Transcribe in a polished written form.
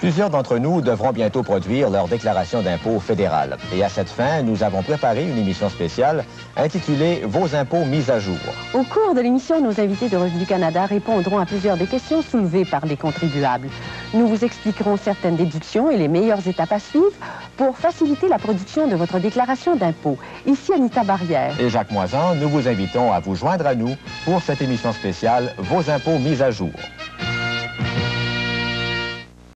Plusieurs d'entre nous devront bientôt produire leur déclaration d'impôt fédérale. Et à cette fin, nous avons préparé une émission spéciale intitulée « Vos impôts mis à jour ». Au cours de l'émission, nos invités de Revenu Canada répondront à plusieurs des questions soulevées par les contribuables. Nous vous expliquerons certaines déductions et les meilleures étapes à suivre pour faciliter la production de votre déclaration d'impôt. Ici Anita Barrière. Et Jacques Moisan, nous vous invitons à vous joindre à nous pour cette émission spéciale « Vos impôts mis à jour ».